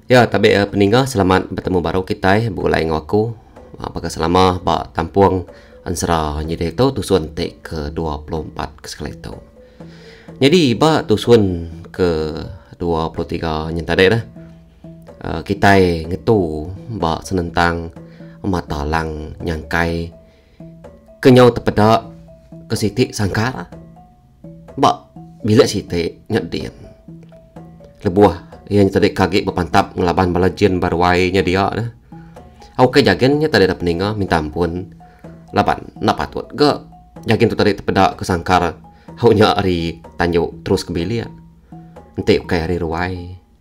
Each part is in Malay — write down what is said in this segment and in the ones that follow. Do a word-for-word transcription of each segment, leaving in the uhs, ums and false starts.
Ya, tapi uh, peninggal selamat bertemu baru kita mulai ngaku apakah selama ba tampuang ansara jadi itu tusun te ke dua puluh empat ke sekali itu. Jadi ba tusun ke dua puluh tiga yang tadi dah. Uh, kita ngetu ba senentang mata lang nyangkai kenyau tepedak ke siti sangkara. Ba bila siti nyedin. Lebuah yang tadi kaget berpantap ngelaban balajen barwainya dia dah. Aku ke jagennya tadi ada peninggal minta ampun. Laban nak patut ke jagen tu tadi terpedak ke sangkar. Haunya hari tanjuk terus ke bilik. Nanti ke hari ruai.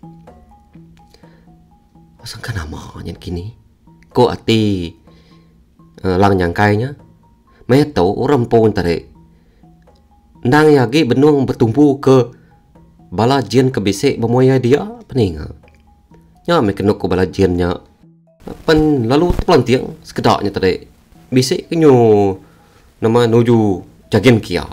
Sangka nama yang kini. Ko ati uh, lang nyangkainya. Mai tahu orang pun tadi. Ndang yagi benung bertumpu ke bala jin kebisik bermoya dia pening. Nya me kenuk ko bala jinnya. Pen lalu terpelantiang sekedaknya tadi. Bisik kenyu nama nuju jagen kia.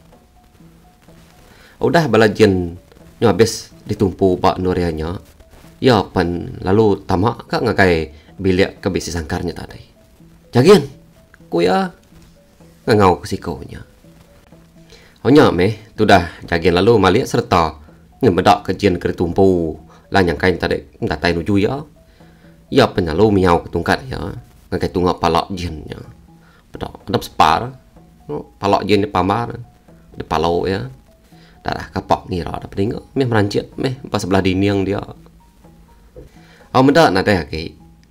Udah bala jin nya habis ditumpu bak nurianya. Ya pen lalu tamak kak ngakai bilik kebisik sangkarnya tadi. Jagen ku ya ngangau kesikonya. Hanya meh tu dah jagen lalu malik serta ngebedak ke jin ke tumpu lah yang kain tadi datai nuju ya. Ya penyalo miau ke tungkat ya. Ngakai tungak palak jinnya. Bedak adap separ. Palak jin ni pamar. Di palau ya. Darah kapak ni ra dapat tengok meh merancit meh pas sebelah dinding dia. Au mendak nak teh ke.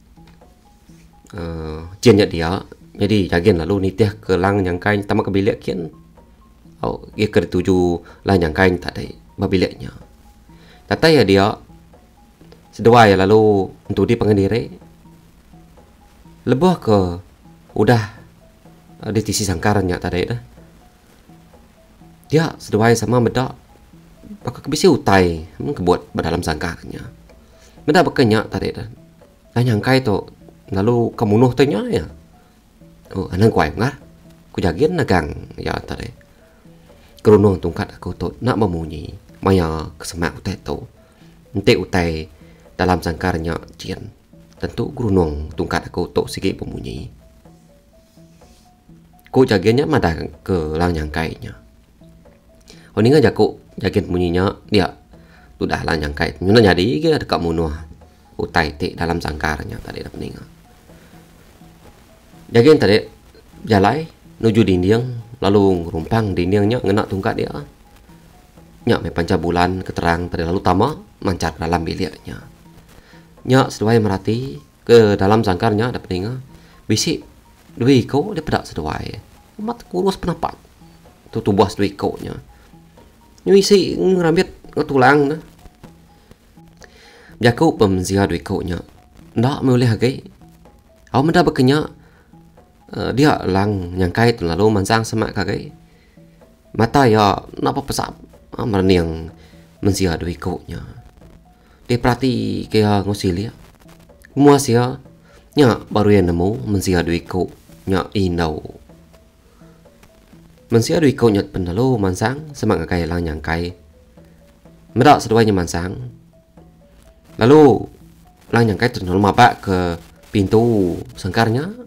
Uh, jinnya dia. Jadi jagen lalu nitih ke lang yang kain tamak ke bilik kian. Au dia ke tuju lang yang kain tadi babiliknya. Tata ya dia sedua ya lalu untuk di pengendiri lebuh ke udah di tisi sangkarannya tadi dah. Dia sedua sama bedak pakai kebisi utai kebuat berdalam sangkarnya. Bedak bekenya tadi dah. Lah nyangkai tu lalu kemunuh tanya ya. Oh, anang kuai ngar. Ku jagin nagang ya tadi. Kerunung tungkat aku tu nak memunyi maya kesemak utai tu. Nanti utai dalam sangkarnya jin. Tentu kerunung tungkat aku tu sikit pemunyi. Ku jaginnya madah ke lang nyangkainya. Oh ni ngajak ku jagin pemunyinya dia sudah lang nyangkai. Nyuna jadi ke dekat munuh utai te dalam sangkarnya tadi dah pening. Jagin tadi jalai nuju dinding lalu rumpang dindingnya ngenak tungkat dia. Nyak me panca bulan keterang tadi lalu tama mancar dalam biliknya. Nyak seduai merhati ke dalam sangkarnya ada peninga. Bisik dui ko dia pedak seduai. Mat kurus penapat. Tu tubuh sedui ko nya. Nyu isi ngerambit ngetulang na. Jaku pemzia dui ko nya. Ndak boleh hagai. Au mendak bekenya uh, dia lang nyangkai tu lalu mansang semak kagai. Mata ya napa pesap. Amaran yang mensia dui koknya. Dia perhati kaya ngosilia. Muas ya. Nya baru yang nemu mensia dui kok. Nya inau. Mensia dui koknya pendalu mansang. Semak kakai lang nyangkai. Medak seduanya mansang. Lalu lang nyangkai terlalu mabak ke pintu sangkarnya.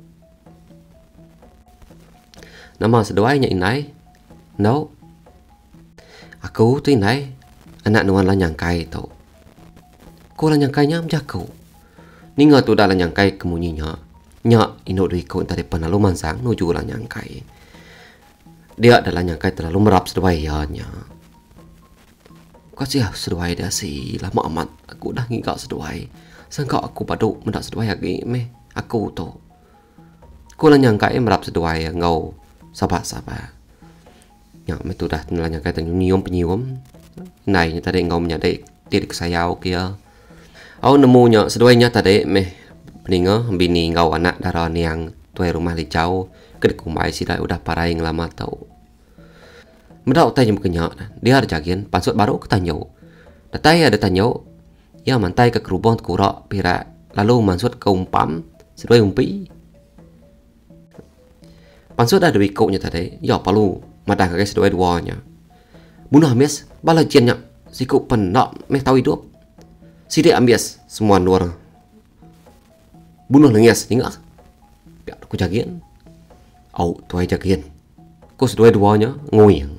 Nama seduanya inai. No. Aku tu inai anak nuan lah nyangkai tau. Ko lah nyangkainya menjaku. Ninga tu dah lah nyangkai kemunyinya. Nyak ino dui ko tadi penalu mansang nuju lah nyangkai. Dia adalah nyangkai terlalu merap seduainya. Kasih seduai dia si lama amat. Aku dah ngigak seduai. Sangka aku paduk mendak seduai lagi meh aku tu. Ko lah nyangkai merap seduai ngau sabar-sabar. Yang itu dah nilainya kata nyium penyium. Này tadi ngau menyadai tirik sayau kia. Au nemunya seduainya tadi meh peninga bini ngau anak darah yang tuai rumah licau kedek kumai sidai udah parai ngelama tau. Medak utai jam kenya dia ada jagin pansut baru ketanyo. Datai ada tanyo. Ya mantai ke kerubong kurak pirak lalu mansut ke umpam seduai umpi. Pansut ada wikoknya tadi. Ya palu madah kagai seduai duanya. Bunuh mes bala jennya siku penak meh tahu hidup. Sidik ambias semua luar. Bunuh lengias ningak. Biar aku jagain. Au tuai jagain. Ku sedua duanya ngoyang.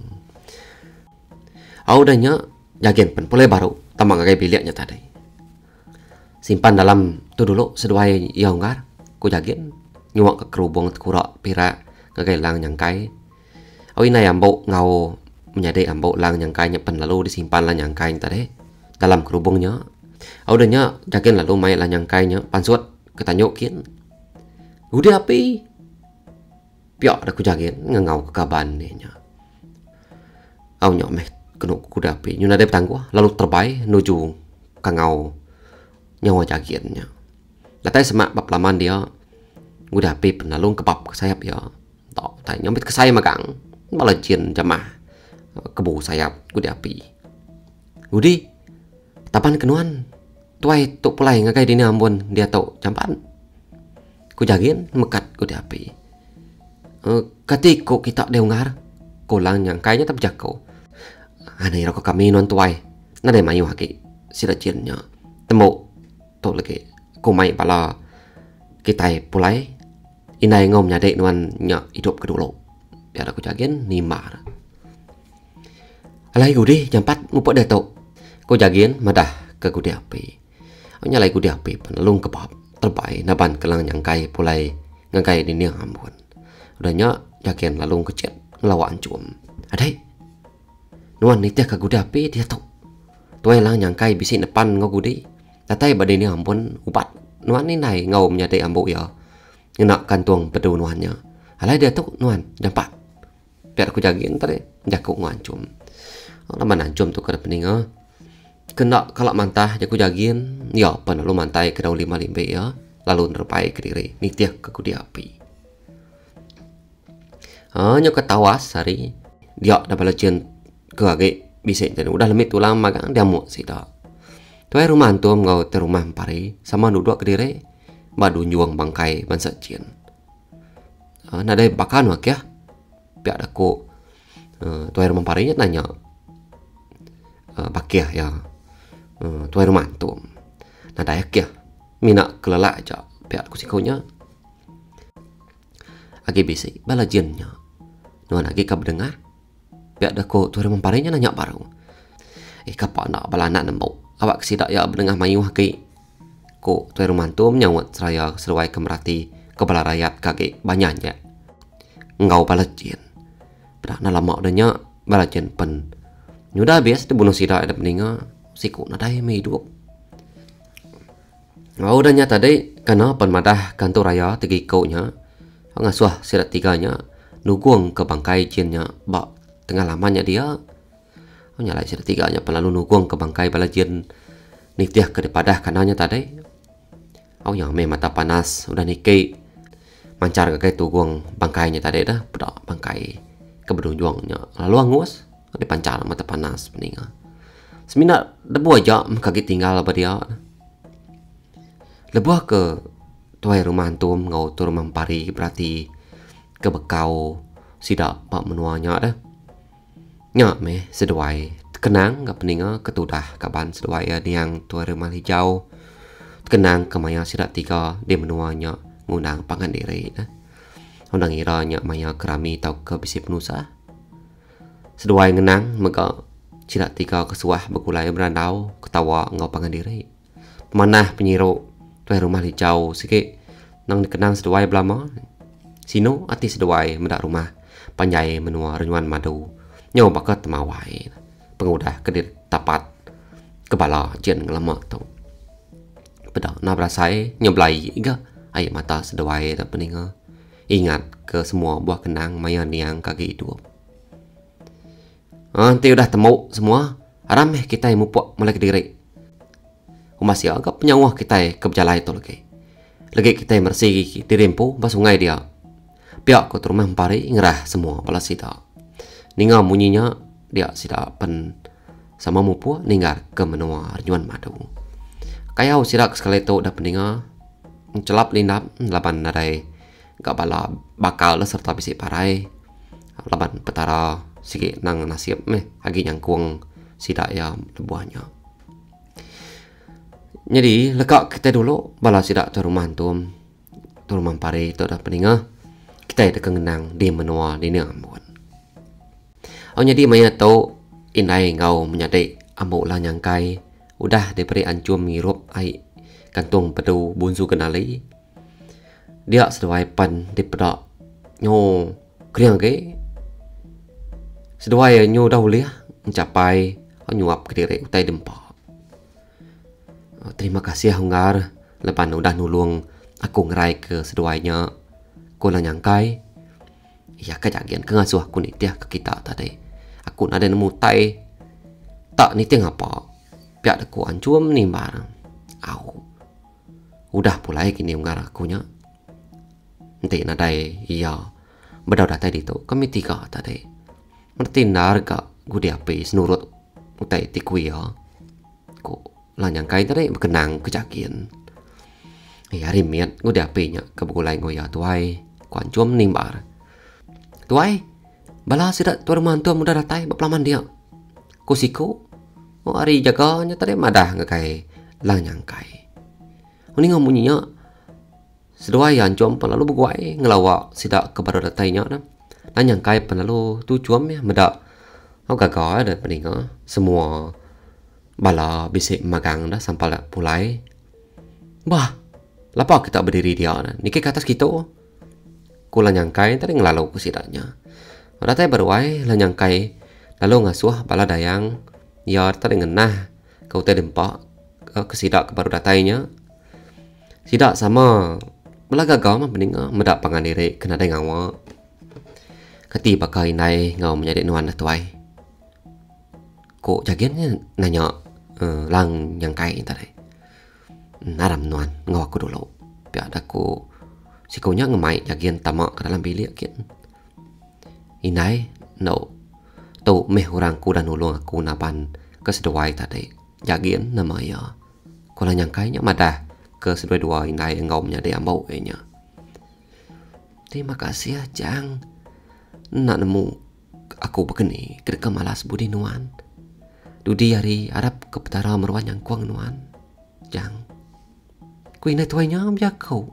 Au danya jagain pen pulai baru tamang kagai biliknya tadi. Simpan dalam tu dulu seduai yonggar. Ku jagain nyuak ke kerubung kurak pira kagai lang nyangkai. Au inai ambau ngau menjadi ambau lang nyangkainya pen lalu disimpan lang nyangkai tadi dalam kerubungnya. Au danya jagain lalu mai lang nyangkainya pansuat ketanyokin. Udah api. Piak dah ku jagain ngangau ke kaban nya. Au nyok meh kenu kuda api nyuna dep tangguh lalu terbai nuju kangau nyawa jagainnya. Latai semak bab laman dia udah api penalung kebab ke sayap ya. Tak tak nyombit ke saya magang. Malah jin jamah kebu sayap udah api. Udi tapan kenuan tuai tuk pulai ngagai dini ambon dia tau jampan. Ku jagain mekat udah api. Uh, Ketika kita dengar kolang yang kayaknya tak jakau. Aneh rokok kami non tuai. Nade mayu haki sila jinnya. Temu tu lagi kumai pala kita pulai inai ngom nyadek nuan nya hidup kedulu. Biar aku jagain nimar. Alai gudi jampat ngupok dia tau. Ku jagain madah ke gudi api. Nyalai gudi api penelung kebab terbaik naban kelang yang kai pulai ngagai di niang ambon. Udahnya jagain lalu kecil ngelawan cum. Adai nuan nitih ke gudi api dia tau. Tuai lang yang kai bisi depan ngau gudi. Tatai badai ni ambon ubat. Nuan ni nai ngau menyadai ambo ya. Ngenak kantung pedu nuannya. Alai dia tau nuan jampat. Biar aku jagain tadi jakuk ngancum. Lama nancum tu kada peninga. Kena kalau mantah jaku jagain. Ya pen lalu mantai ke daun lima limbe ya. Lalu nerpai ke diri nitih ke gudi api. Hanya ketawas hari dia dah balajen ke agak bisa jadi udah lemit tulang magang dia mau sih dah. Tuai rumah antum ngau te rumah pari sama duduk ke diri badu juang bangkai bansa cien. Uh, nada bakan wak ya. Biar aku uh, tuai rumah parinya nanya uh, bakia ya. Uh, tuai rumah antum. Nada yak ya. Mina kelelak aja biar aku sikonya. Agi bisa balajennya. Nuan agi kab dengar. Biar dah ko tuai rumah parinya nanya baru. Eh kapak nak balana nembau. Awak kesidak ya berdengar mayu haki. Ko tuai rumah antum nyawat seraya seruai kemerati kepala rakyat kaki banyaknya. Engkau balajen. Pernah lama udahnya balajen pen. Nyudah bias dibunuh sidak ada peninga. Siku nadai me hidup. Ngau udahnya tadi kena penmadah kantor raya tegi kaunya. Ngasuh sirat tiganya nuguang ke bangkai jinnya bak tengah lamanya dia. Nyalai sirat tiganya pelalu nuguang ke bangkai balajin nitiah ke depadah kananya tadi. Au yang me mata panas udah niki mancar ke tuguang bangkainya tadi dah pada bangkai ke bedunjuangnya lalu angus dipancar mata panas peninga. Semina debu aja kaget tinggal apa dia. Lebuah ke tuai rumah antum ngau tu rumah pari berarti ke bekau sidak pak menuanya dah. Nyak meh seduai kenang ke peninga ketudah kaban seduai yang tuai rumah hijau. Kenang ke maya sidak tiga dia menuanya ngundang pangan diri dah. Undang iranya maya kerami tau ke bisi penusa. Seduai ngenang maka sidak tiga kesuah begulai berandau ketawa ngau pangan diri. Pemanah penyiru tuai rumah hijau sikit nang dikenang seduai belama. Sino ati seduai mendak rumah panjai menua renyuan madu. Nyawa bakat temawai. Pengudah kedir tapat kepala jen ngelemak tu. Pedak na berasai nyeblai iga air mata seduai tak peninga. Ingat ke semua buah kenang maya niang kaki hidup. Nanti udah temu semua. Aram eh kita yang mupuk mulai ke diri. Masih agak penyawah kita ke berjalai tu lagi. Lagi kita yang bersih di rempu pas sungai dia. Pihak ke rumah pari ngerah semua balas sida. Ninga munyinya dia sida pen sama mupu ninggar ke menua renyuan madu. Kayau sidak sekali tu dah peninga celap lindap laban nadai gak bala bakal serta bisi parai. Laban petara sikit nang nasib meh agi yang kuang sidak ya lebuahnya. Jadi lekak kita dulu bala sidak tu rumah tu tu rumah pare tu dah peningah kita ada kengenang di menua di ni ambon. Oh jadi maya tahu inai ngau menyadai ambo lah nyangkai udah diberi ancum ngirup ai kantung pedu bunsu kenali dia seduai pan di pedak nyo kriang ke seduai nyo dah boleh mencapai nyuap ke diri utai dempa. Terima kasih Hunggar lepan udah nulung aku ngerai ke seduainya aku lah nyangkai ya kejagian ke ngasuh aku ni dia ke kita tadi aku nak ada nemu tai tak ni teng apa pihak aku ancum ni barang au udah pulai kini Hunggar aku nya nanti nadai iya bedau dah tadi tu kami tiga tadi merti narga gudi api senurut utai tikui ya ku lah nyangkai tadi berkenang kejakian ya rimiat gudi api nya kebulai ngoya tuai kuancum nimbar tuai bala sidak tuar mantu muda datai baplaman dia kusiku oh hari jaganya tadi madah ngakai lang nyangkai ini ngamunyinya seduai ancum pelalu beguai ngelawak sidak kepada datainya nah lang nyangkai pelalu tu cuam ya medak oh gagal dan peninga semua bala bisik magang dah sampai pulai bah lapa kita berdiri dia nah niki ke atas kita kula nyangkai tadi ngelalu ke sidaknya datai berwai lah nyangkai lalu ngasuh bala dayang ya tadi ngenah kau tadi dempak ke sidak kebaru datainya sidak sama bela gagal mah peninga medak pangan diri kena dai ngawa keti pakai nai ngau menjadi nuan tuai kok jagiannya nanya uh, lang nyangkai tadi naram nuan ngau aku dulu biar aku sikonya ngemai jagian tamak ke dalam bilik kian inai no tu meh orang ku dan nulung aku napan ke seduai tadi jagian nama ya kalau nyangkainya madah ke seduai dua inai ngau menjadi ambau nya terima kasih ya jang nak nemu aku begini kedeka malas budi nuan dudi hari Arab ke petara merwan yang kuang nuan jang ku inai tuainya biar kau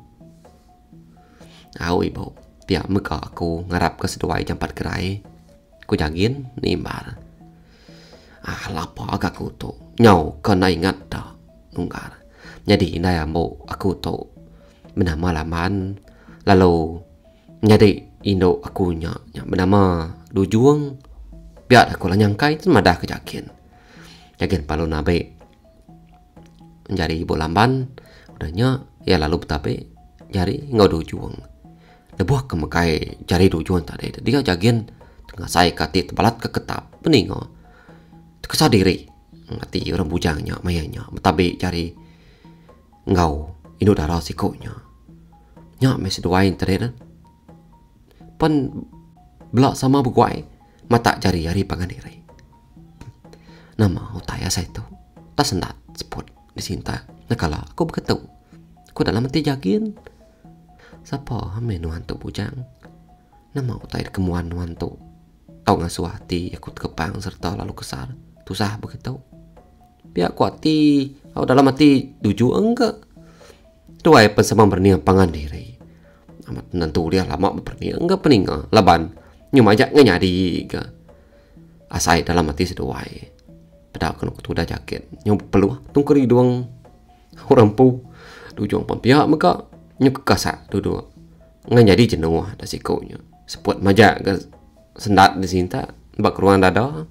au ibu pihak muka aku ngarap ke seduai jampat gerai ku jagin nimbar ah lapa agak aku tu nyau kena ingat dah nunggar jadi inai ambo aku tu bernama laman lalu jadi indo aku nya yang bernama Dujuang biar aku lah nyangkai tu madah kejakin jakin palu nabe menjadi ibu lamban udahnya ya lalu betape jari ngau Dujuang lebuh kemakai jari Dujuang tadi dia jagian tengah saya kati tebalat ke ketap pening oh kesah diri ngati orang bujangnya mayanya betabe jari ngau indo darah sikonya nya mes duain tadi pen belak sama beguai mata jari jari pangan diri nama utaya saya tu tak sendat seput disinta nakala aku berketu aku dalam hati jagin siapa hame nuan tu bujang nama utaya kemuan nuan tu tau ngasuh hati aku kepang serta lalu kesar tusah begitu biar aku hati aku dalam hati tuju enggak tuai pen sama berniang pangan diri amat nantu dia lama berniang enggak peninga laban nyum ajak nganyari ke asai dalam hati seduai pedak kan aku udah jaket nyum peluh tungkeri doang orang pu tujuan pempiak maka nyu kekasak duduk nganyari jenuh dah sikonya seput majak ke sendat di sinta bak ruang dada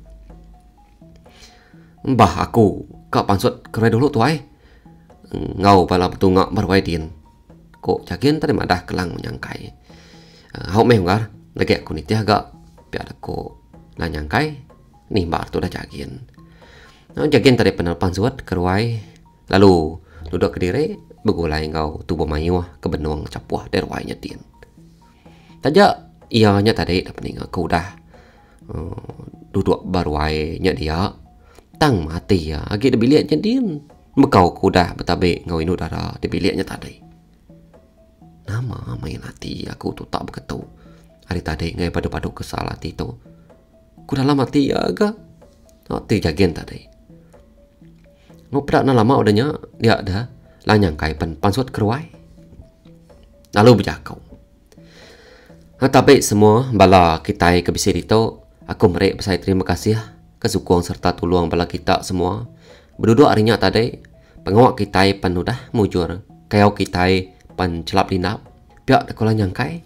mbah aku kak pansut kerai dulu tuai ngau pala betungak berwai din kok jakin tadi madah kelang menyangkai hau meh ngar lagi aku niti agak biar aku lah nyangkai nih bar tu dah jakin nah jakin tadi penal pansut keruai lalu duduk ke diri begulai ngau tubuh mayu ke benung capuah derwai nyetin tajak ianya tadi dah pening aku dah uh, duduk barwai nya dia tang mati ya agi de bilik nyetin bekau kuda betabe ngau inu dara di biliknya tadi nama main hati aku tu tak begitu hari tadi ngai padu-padu kesal hati tu ku dalam hati ya agak hati jagen tadi no pedak na lama udahnya dia ada lah nyangkai pen pansut keruai. Lalu berjakau. Nah, tapi semua bala kita ke bisi itu, aku merek besar terima kasih ke sukong serta tolong bala kita semua. Berduduk harinya tadi, pengawak kita penudah mujur, kaya kita pen celap linap, pihak dekolah nyangkai.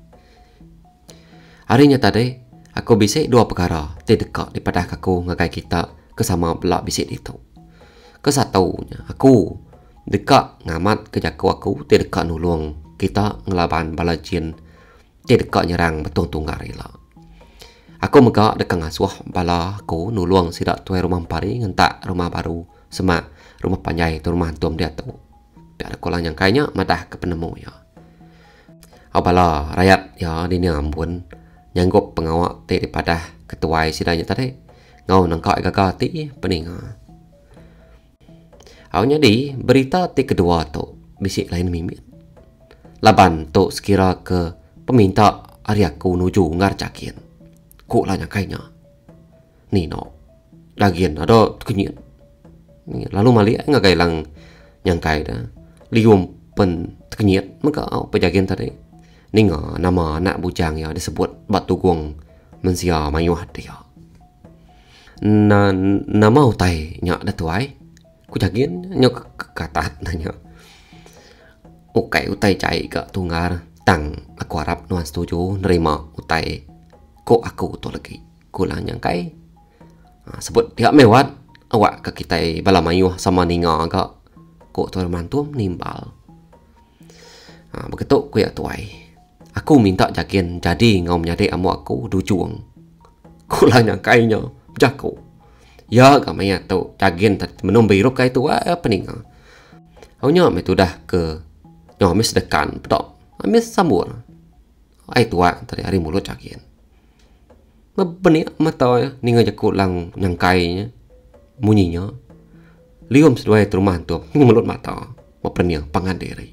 Harinya tadi, aku bisik dua perkara, terdekat daripada aku ngakai kita kesama belak bisik itu. Kesatunya, aku dekat ngamat kejaku aku, terdekat nulung kita ngelaban bala jin, terdekat nyerang betul tunggar rela. Aku megak dekat ngasuh bala aku nulung sidak tuai rumah pari ngentak rumah baru semak rumah panjai tu rumah tuam dia tu. Biar kolang yang kayaknya madah ke penemu ya. Abala rakyat ya di ni ambun nyanggup pengawak daripada ketuai sidanya tadi ngau nangkak gagah ti pening. Awalnya di berita ti kedua tu bisik lain mimit. Laban tu sekira ke peminta Aryaku nuju ngarcakin. Kok lah nyangkainya. Ni no. Lagian ada kenyit. Lalu malik ngagai lang nyangkai dah. Lium pen kenyit maka au pejagian tadi. Ninga nama anak bujang ya disebut batu gong mensia mayuh dia. Na nama utai nyak dah tuai. Ku jagin nyok katat nanya. Ukai utai cai ke tunggar tang aku harap nuan setuju nerima utai kok aku tu lagi. Ku lah nyangkai. Ha, sebut dia mewat awak ke kita bala mayuh sama ninga ke kok tu mantum nimbal. Ha, begitu ku ya tuai. Aku minta jakin jadi ngau menyadek amu aku dujuang. Ku lah nyangkainya jaku. Ya kamanya tu jakin menum biru kai tu apa ning. Aunya me tu dah ke nyo mis dekan pedok. Mis sambur. Ai tua tadi hari mulut jakin. Mabeni mata ya ninga jaku lang nyangkainya. Munyinya. Lium seduai tu rumah tu mulut mata. Mapenia pangan diri.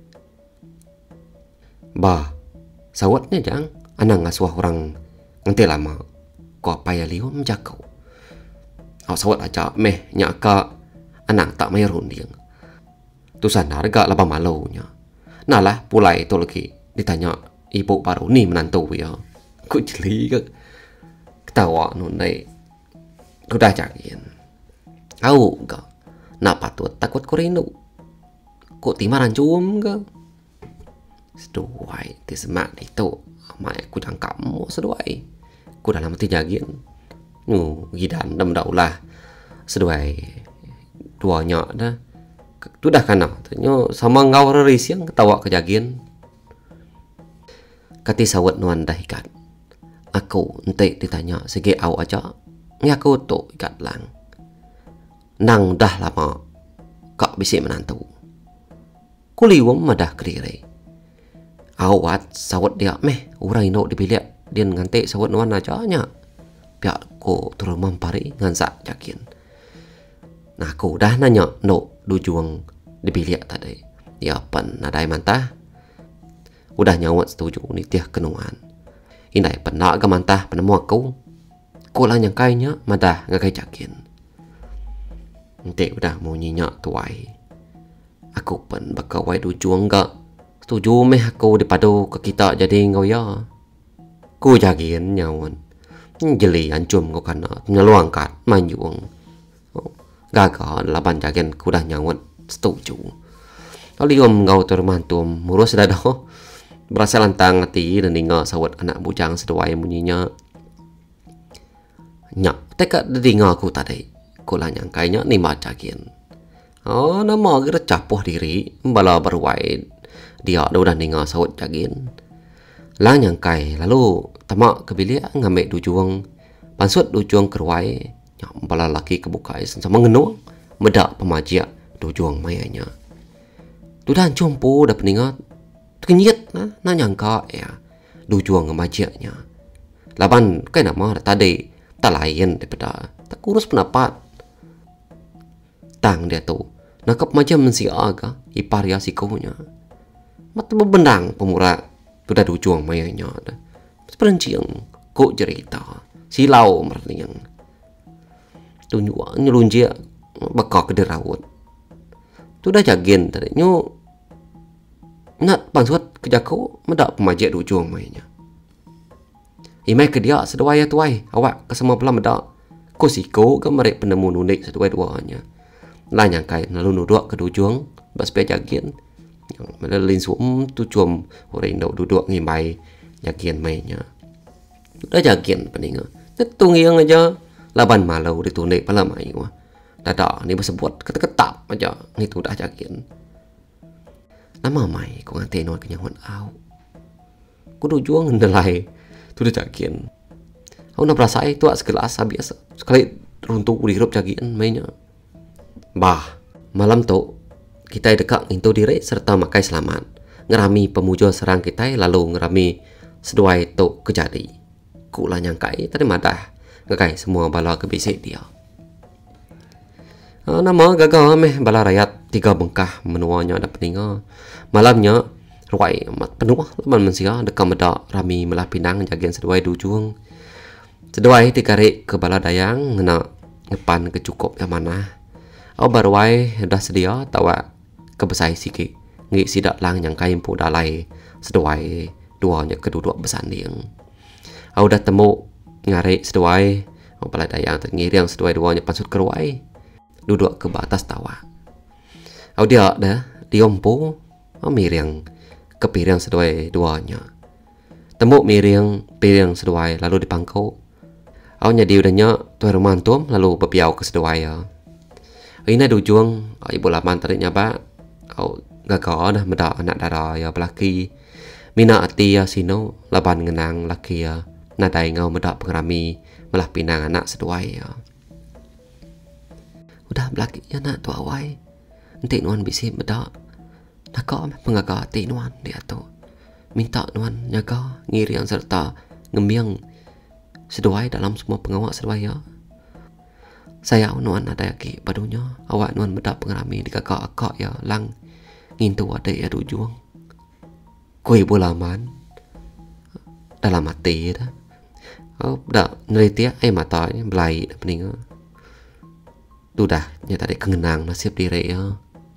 Bah sawatnya jang anang ngasuh orang nganti lama ko apa ya lium jakau. Aw sawat aja meh nyaka anang tak mai runding. Tu sandar gak laba malunya. Nalah pulai tu lagi ditanya ibu baru ni menantu ya. Ku jeli ke ketawa nun dai. Ku dah jakin. Au gak nak patut takut ku rindu. Ku timaran cum ke. Seduai ti semak itu mai ku jangkap mo seduai. Ku dalam ti jagin. Nu gidan dam daulah seduai duanya dah tu dah kana nyo sama ngau reris yang ketawa kejagin kati sawat nuan dah ikat aku ente ditanya segi au aja ngi aku tu ikat lang nang dah lama kak bisik menantu kuliwam madah kediri awat sawat dia meh urai no dibilik dia ngante sawat nuan aja nya pihak ko turun mampari ngansak yakin. Nah aku dah nanya no dujuang dibilik tadi. Ya pan nadai mantah. Udah nyawat setuju nitiah kenuan. Indai penak ke mantah penemu aku. Ko lah nyangkainya madah ngakai yakin. Nanti udah mau nyenyak tuai. Aku pun bakawai dujuang gak. Setuju meh aku dipadu ke kita jadi ngau ya. Ku yakin nyawan. Jeli ancum ko kana nyeluang kat manjuang. Gagal laban jagen kudah nyawat setuju. Lalu om ngau termantum murus dah dah. Berasa lantang hati dan dengar sawat anak bujang seduai munyinya. Nyak tekak dengar aku tadi. Kulah nyangkainya ni macakin. Oh nama kira capuh diri bala berwai. Dia dah dengar sawat jagen. Lang nyangkai lalu tamak kebilik ngambil dujuang pansut dujuang kerwai yang bala laki kebukai sama ngenuang medak pemajia dujuang mayanya tu dah jumpo dah peningat kenyit na na nyangka ya dujuang ngemajianya laban kai nama tadi tak lain daripada tak kurus pendapat tang dia tu nakap macam mensi aga ipar ya sikonya mata bebenang pemurah tu dah dujuang mayanya dah seperenciang kok cerita silau merniang tu nyuang nyelunjia bakal ke derawut. Tu dah jagin tadi nyu nak pangsut ke jako medak pemajak dujung mainnya. Imai ke dia seduai tuai awak ke semua pelam medak. Ko siko ke merek penemu nunik seduai duanya. Lah yang kai lalu nuduk ke dujung bas pe jagin. Melelin suam tu cum orang dau duduk ngimai jagin mainnya. Dah jagin peninga. Tetung yang aja laban malau ditunik pala mai wah. Dadak ni bersebut ketek-ketap aja ngitu dah jagin. Lama mai ko ngate no kenyangon au. Ko dujung ndelai tu dah jagin. Aku nak perasai tu sekelas biasa. Sekali runtuh di hirup jagin mainnya. Bah, malam tu kita dekat ngintu diri serta makai selamat. Ngerami pemuja serang kita lalu ngerami seduai tu kejadi. Kulah nyangkai tadi madah ngakai semua bala kebisik dia. Uh, nama gagal meh bala rakyat tiga bengkah menuanya ada peninga. Malamnya ruai mat penuh laman mensia dekat medak rami melah pinang jagian seduai dujung. Seduai dikarik ke bala dayang ngena ngepan ke cukup yang mana. Au barwai dah sedia tawa kebesai sikit. Ngi sidak lang nyangkai empu dalai seduai duanya keduduk bersanding. Au dah temu ngarik seduai au bala dayang tengiriang seduai duanya pansut keruai. Duduk ke batas tawa. Au dia dah diompo au miriang ke piring seduai duanya. Temu miring piring seduai lalu dipangkau. Au nyadi udahnya tuai rumah antum lalu bepiau ke seduai ya. Ina dujung au ibu laman tarik nyaba. Au gagal dah medak anak dara ya belaki. Mina ati ya sino laban ngenang laki ya. Nadai ngau medak pengerami melah pinang anak seduai ya. Udah belaki ya nak tu awai. Nanti nuan bisi medak. Nak kau pengaga hati nuan dia tu. Minta nuan nyaga ngiriang serta ngemiang seduai dalam semua pengawak seduai ya. Saya nuan ada lagi badunya. Awak nuan medak pengerami di kakak akak ya lang. Ngintu ada ya dujung. Kui bulaman dalam hati dah. Oh, dah neliti ai matanya belai dah pening. Tu dah nya tadi kengenang nasib diri ya.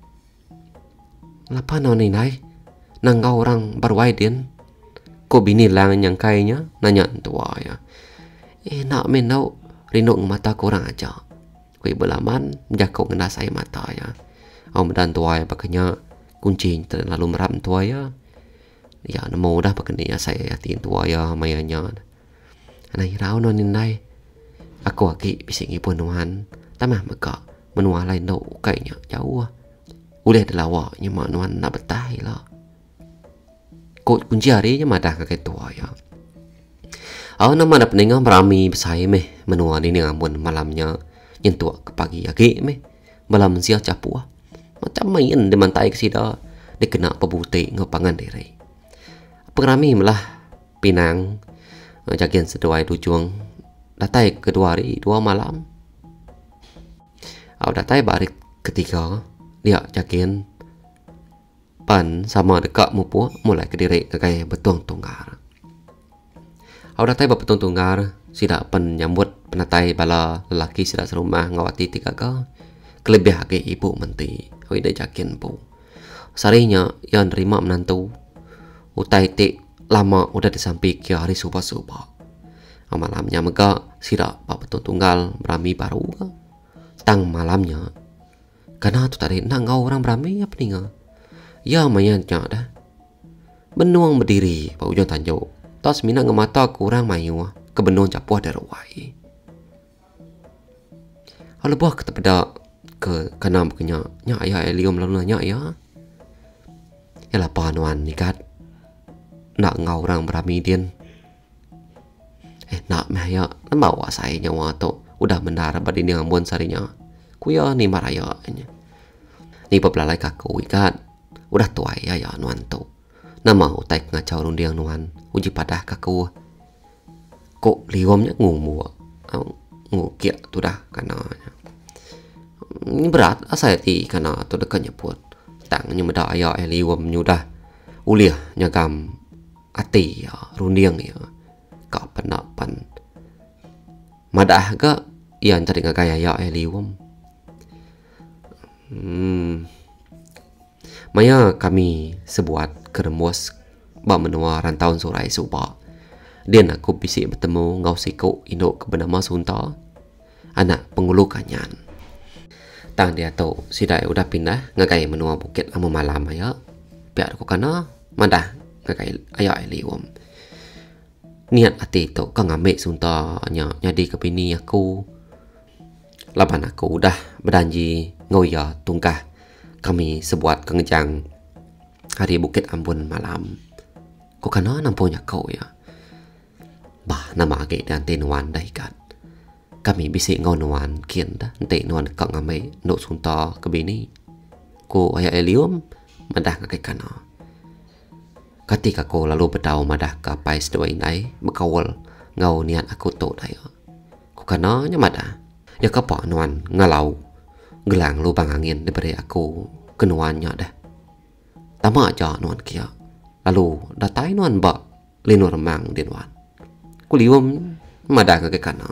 Lapa no ni nai nang orang barwai din. Ko bini lang yang kainya nanya tua ya. Eh nak menau rinuk mata kurang aja. Kui belaman jakau ngena saya mata ya. Au medan tua ya pakanya kuncing terlalu meram tua ya. Ya namo dah pakani ya saya ya tin tua ya mayanya. Anai rau no ni nai. Aku aki bising ipun nuan. Tamah maka menua lain dau kainya jauh. Uleh delawa nya mak nuan nak betah lah. Kot kunci hari nya madah ke tua ya. Au nama ada peninga berami besai meh menua ni ngamun malamnya nyentua ke pagi agi meh malam sia capua. Macam main di mantai ke sida dikena pebuti ngopangan diri. Pengrami melah pinang jagian seduai dujung datai kedua hari dua malam. Au datai barik ketiga dia jagian pan sama dekat mupu mulai ke diri kayak betung tunggar. Au datai betung tunggar sida pen nyambut penatai bala lelaki sida serumah ngawati tiga ka kelebih ke ibu menti. Oi dah jagian pu. Sarinya yang nerima menantu utai tik lama udah disampi ke hari suba-suba. Malamnya mega sida pak betung tunggal berami baru ka. Tang malamnya karena tu tadi nak ngau orang berami apa nih ya mayanya dah benuang berdiri pak ujung tanjau tas mina ngemata kurang mayu ke benuang capuh darwai hal buah kita pada ke kanam kenya nya ayah elium lalu nanya ya ya lah panuan nikat nak ngau orang berami din eh nak meh ya bawa saya nyawa tu udah mendarah pada ini ngambun sarinya kuya ni maraya ni bebelalai kaku ikat udah tua ya ya nuan tu nama utai ngacau rundiang nuan uji padah kaku kok liwamnya ngumu ngu kia tu dah karena ini berat asal ti karena tu dekatnya put tangnya meda ya liwam nyudah uliah nyagam ati ya rundiang ya ka penapan madah ga ian tadi ngagaya ya eliwam Hmm. Maya kami sebuat keremus ba menua rantauan surai suba. Dia aku bisik bertemu ngau siku induk ke bernama Sunta, anak pengulu kanyan. Tang dia tahu sidai udah pindah ngagai menua bukit amu malam ya. Biar aku kana madah ngagai ayah eliwam. Niat hati tu kang ambil Sunta nya nyadi ke bini aku. Laban aku udah berjanji ngau ya tungkah kami sebuat kengejang hari bukit Ambon malam. Ko kana nampunya kau ya. Bah nama age dan tenuan dah ikat. Kami bisik ngau nuan kian dah ente nuan kang amai nduk Sunta ke bini. Ko ayah elium madah ngakai kana. Ketika ko lalu berdau madah ke pai sedua inai bekawal ngau niat aku tu dah ya. Ko kana nya madah. Ya kapa nuan ngalau gelang lubang angin diberi aku kenuannya dah. Tama aja nuan kia. Lalu datai nuan bak linu remang di nuan. Kulium madah ngakai kana.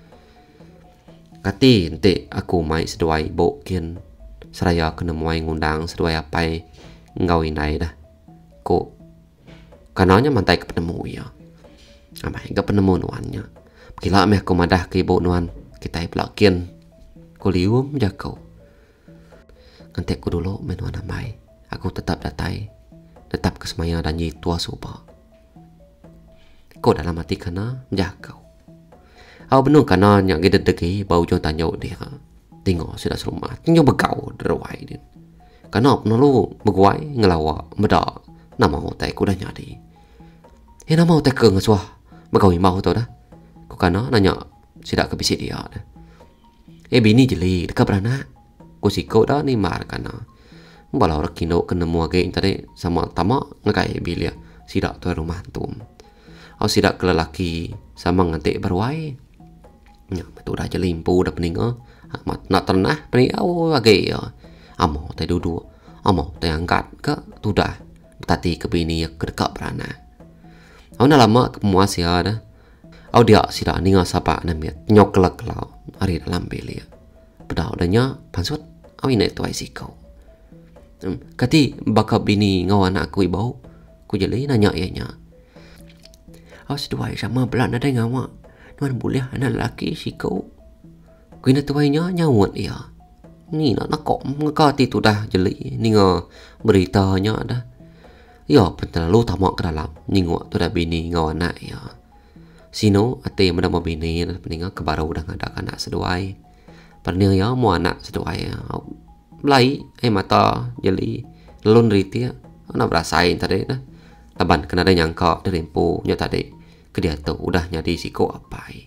Kati ente aku mai seduai bo kian seraya kena muai ngundang seduai apai ngau inai dah. Ko kananya mantai ke penemu ya. Amai ke penemu nuannya. Kila amai aku madah ke ibu nuan kita pelak kian. Kulium jakau. Nanti aku dulu menuan amai. Aku tetap datai. Tetap kesemaya dan ji tua suba. Ko dalam hati kana jakau. Aku benar kana yang kita degi bau jauh tanya dia. Tengok sudah serumah. Tengok begau derawai dia. Kana pun lu beguai ngelawak medak. Nama hotai ku dah nyadi. Eh nama hotai ke ngesuah. Begau imau tu dah. Ku kana nanya sidak ke bisi dia dah. Eh bini jeli dekat beranak. Ku siko dah ni mar kana. Balau rakino kena muage tadi sama tamak ngakai bilia. Sidak tu rumah tu. Aku sidak ke lelaki sama ngantik berwai. Ya, betul dah jelimpu dah pening ah. Mat nak ternah pening au lagi ya. Amo tai dudu. Amo tai angkat ke tu dah. Tati ke bini ke dekat beranak. Aku nak lama ke muas ya dah. Aku dia sidak ninga sapa namiat nyok kelak lau hari dalam bilia. Pedau danya pansut aku ini tu ai sikau. Hmm, kati bakal bini ngau anak aku ibau. Ku jeli nanya ianya. Aku seduai sama belan ada ngawa. Nuan boleh anak lelaki sikau. Kena tuainya nyawat ya. Ni nak nakok ngakati tu dah jeli. Ni nga beritanya dah. Ya penterlalu tamak ke dalam. Ningok tu dah bini ngau anak ya. Sino ate mana mau bini peninga kebaru dah ngadak anak seduai. Pernah ya mau anak seduai ya. Belai eh mata jeli lelun riti ya. Nak berasain tadi dah. Laban kena ada nyangka dari empu nya tadi. Ke dia tu udah nyadi siko apai.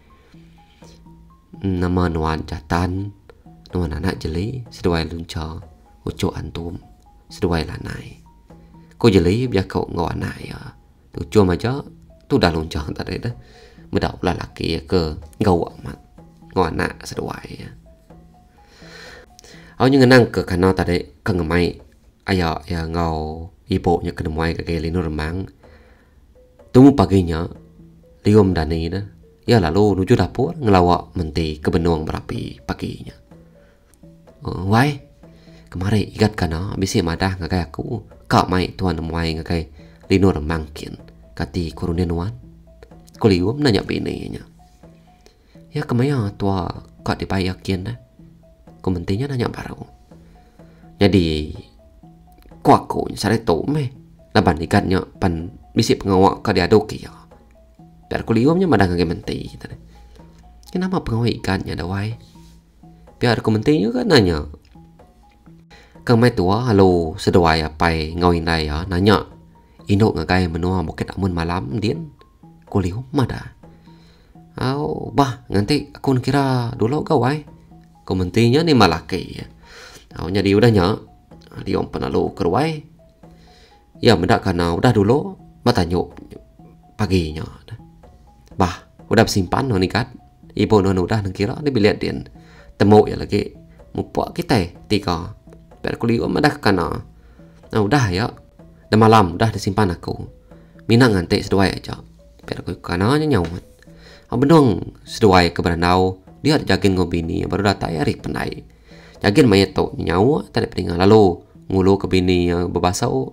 Nama nuan jatan. Nuan anak jeli. Seduai lunca. Ucuk antum. Seduai lanai. Ko jeli biar kau ngau anak ya. Tu cuma aja. Tu dah lunca tadi dah. Medau lelaki ya ke ngau amat. Ngau anak seduai ya. Aku nyenang ke kana tadi. Kengemai. Ayah ya ngau. Ibu nya kena muai ke gaya linu remang. Tunggu paginya, lium dani dah. Ya lalu nuju dapur ngelawak menti ke benung berapi paginya. Oh, wai, kemari ikat kana bisi madah ngakai aku. Kak mai tuan muai ngakai linu remangkin. Kati kurunin wan. Ku lium nanya bininya. Ya kemaya tua kak dipayakin dah. Ku mentinya nanya baru. Jadi, ku aku sare tu meh. Laban ikatnya pan bisi pengawak ke dia doki ya. Biar kuliumnya madang ke menti. Kenapa pengawak ikannya dah wai? Biar ku mentinya kan nanya. Kang mai tua halo seduai apai ngau indai ya nanya. Induk ngagai menua bukit amun malam din. Kulium mada. Au bah nganti aku kira dulu gawai. Ku mentinya ni malaki ya. Au nyadi udah nya. Liom penalu kerwai. Ya mendak karena udah dulu bertanya paginya. Bah, udah simpan no nikat. Ibu no udah nengkira dia biliat dia. Temu ya lagi. Mupak kita tiga. Biar kuliah madah kana. Nah udah ya. Dah malam udah disimpan aku. Minang nganti seduai aja. Biar aku kana nya nyawat. Abendong seduai ke berandau. Dia jagin ngobini baru datang hari penai. Yakin mai to nyawa tak ada peningan lalu ngulu ke bini uh, berbasau.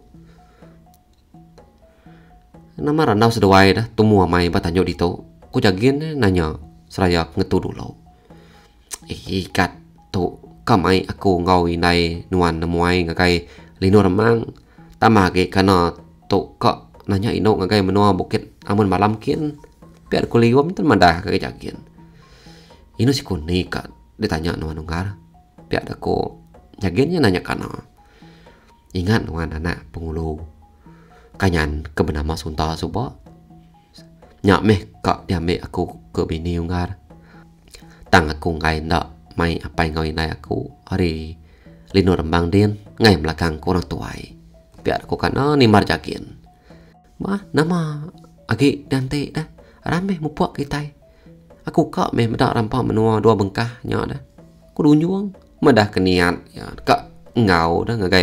Nama ranau sedawai dah tumu mai batanyo dito. Ku jagin nanya seraya ngetu dulu. Ikat tu kamai aku ngau inai nuan nemuai ngakai lino remang. Tamage kana tu kok nanya ino ngakai menua bukit amun malam kin. Biar ku liwam tu madah kagai jagin. Ino si kuni kat ditanya nuan nunggar. Biar aku jaginnya nanya kana. Ingat nuan anak pengulu. Kanyan kebenama sunta suba. Nyak meh kak diambil aku ke bini unggar. Tang aku ngai ndak mai apa yang ngau inai aku hari lino rembang din ngai belakang kurang tuai. Biar aku kana ni marjakin. Mah nama agi dante dah. Rameh mupuak kita. Aku kak meh medak rampak menua dua bengkah nyak dah. Aku dunjuang medah keniat ya kak ngau dah ngagai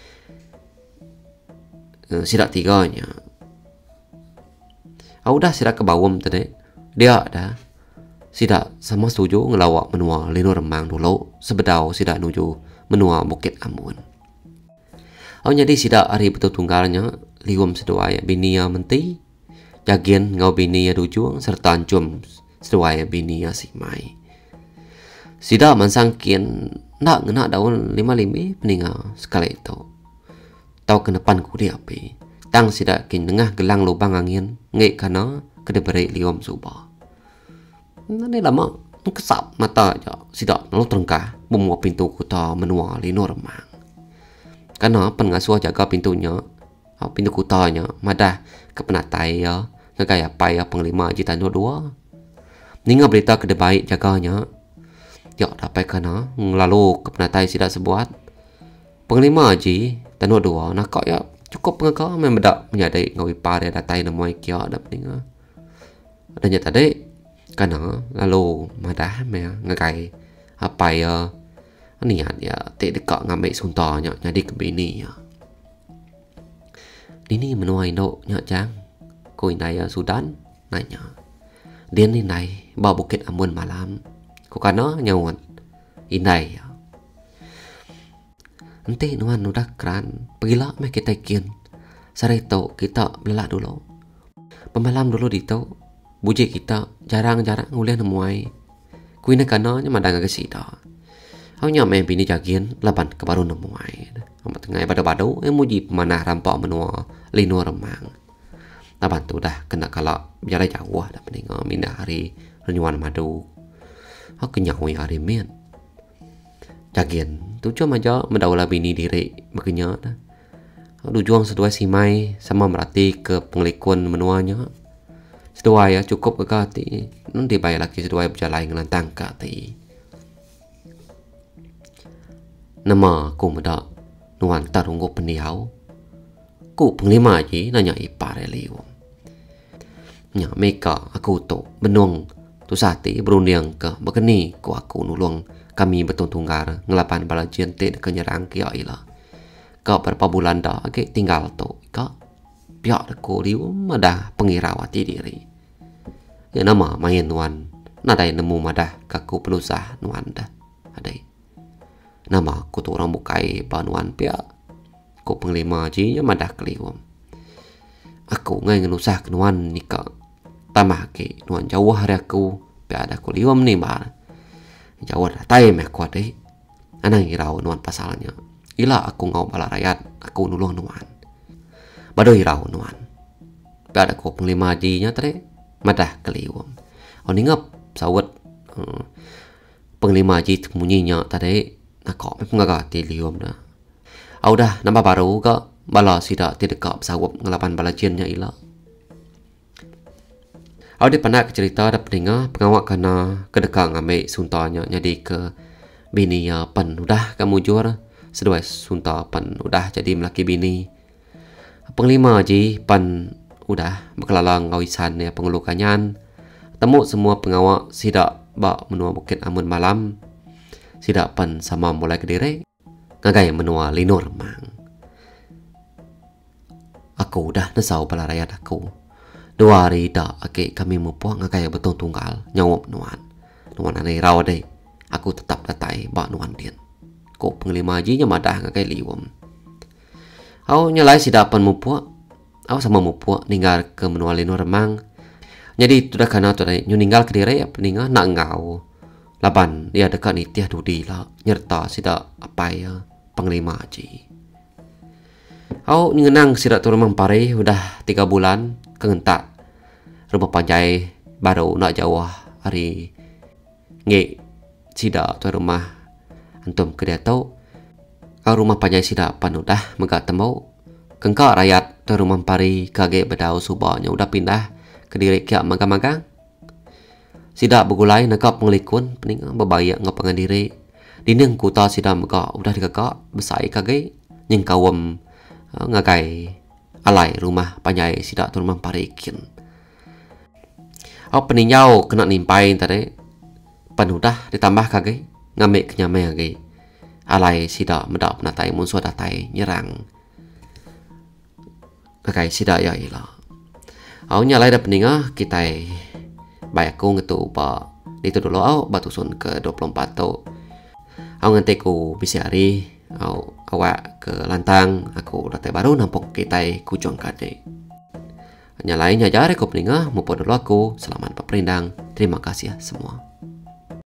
uh, sidak tiganya. Aku dah sidak ke bawam tadi. Dia dah sidak sama setuju ngelawak menua lino remang dulu sebedau sidak nuju menua Bukit Amun. Aku jadi sidak hari betul tunggalnya liwam seduai bini ya menti jagian ngau bini ya dujuang serta ancum seduai bini ya si mai. Sidak mansangkin nak ngena daun lima limi peninga sekali itu. Tahu ke depan ku dia api. Tang sidak kin tengah gelang lubang angin ngai kana kedeberi liom suba. Nanti lama kesap mata aja sidak lalu terengkah memua pintu kuta menua lino remang. Karena pengasuh jaga pintunya, pintu kutanya madah ke penatai ya ngagai apa ya penglima jitan dua. Ninga berita kedebaik jaganya. Ya dapat kana lalu ke penatai sidak sebuat. Penglima ji tanua dua nak ya cukup ngaka membedak menyadai ngawi pare datai namoi kia ada peninga. Adanya tadi kana lalu madah me ngagai apa ya niat ya tik dekat ngambil suntanya jadi ke bini ya. Dini menuai no nyak jang. Ko inai ya Sudan nanya. Dia ni nai ba Bukit Amun malam. Ko kana nyawan inai ya. Nanti nuan udah keran pergilah meh kita ikin. Sare tau kita belak dulu. Pemalam dulu di tau. Buje kita jarang-jarang nguliah nemuai. Kuina kana nya madang ke sida. Au nya meh bini jagin laban ke baru nemuai. Amat tengah pada badu yang muji pemanah rampak menua lino remang. Laban tu dah kena kalak jarak jauh dah peninga minah hari renyuan madu. Au kenyahui hari min. Jagin tu cuma aja mendaulah bini diri makanya dah. Dujuang sedua simai sama merati ke pengelikun menuanya. Sedua ya cukup ke kati. Nanti bayar lagi sedua berjalan ngelantang kati. Nama aku medak nuan tarunggu pendiau. Ku penglima je nanya ipar eliu. Nya meka aku tu benung tu sati berunding ke begini ku aku nulung kami betul tunggar ngelapan bala jentik ke nyerang kia ila. Kau berapa bulan dah ke tinggal tu kau pihak aku liu madah pengirawati diri. Ya nama main nuan nadai nemu madah kaku pelusah nuan dah adai. Nama aku tu orang bukai panuan pihak. Ku penglima je madah keliwam. Aku ngai ngelusah ke nuan nikah. Tamah ke nuan jauh hari aku pihak ada ku liwam ni bar. Jauh dah tay meh ku adai. Anang irau nuan pasalnya. Ila aku ngau bala rakyat aku nulung nuan. Bado irau nuan. Pihak ada ku penglima je nya tadi madah keliwam. Oh ningap sawat uh, penglima je temunyinya tadi nak kau mengagati liwam dah. Au dah nambah baru ke bala sidak tidak kau sawap ngelapan bala jennya ila. Au dia pernah cerita ada pendengar pengawak kana kedekang ngambil suntanya jadi ke bini ya pan udah kamu jur sedua sunta pan udah jadi melaki bini. Penglima ji pan udah berkelalang ngawisan ya pengulukanyan. Temu semua pengawak sidak bak menua Bukit Amun malam. Sidak pan sama mulai ke diri ngagai menua lino remang. Aku dah nesau bala rakyat aku. Dua hari dah ake kami mempuang ngagai betul tunggal nyawap nuan. Nuan anai raw deh. Aku tetap datai bak nuan din. ko penglima ji nya madah ngakai liwam. Au nyalai sidapan mupua, au sama mupua ninggal ke menuali remang. Jadi tu dah kana tu dah ninggal ke dire apa ninga nak ngau. Laban dia dekat ni tiah dudi lah nyerta sida apa ya penglima ji. Au ngenang sida tu remang pare udah tiga bulan kengentak rumah panjai baru nak jawah hari nge sida tu rumah antum ke dia tahu kau rumah panjai sida pan udah megak temu kengkak rakyat tu rumah pari kage bedau subanya udah pindah ke diri kia magang-magang sida begulai nakap pengelikun pening berbaya ngapangan diri dineng kuta sida megak udah dikakak besai kage nyeng kawam ngagai alai rumah panjai sida tu rumah pari kin au peninjau kena nimpain tadi penudah ditambah kage ngamek kenyamai kage alai sida medap natai musuh datai nyerang kage sida ya ila au nyalai da peninga kita bayak ku ngetu ba itu dulu au batusun ke dua puluh empat tu au ngante ku bisiari au awak ke lantang aku datai baru nampok kita ku jong kade nyalai nyajare ku peninga mupo dulu aku selamat peperindang terima kasih ya semua.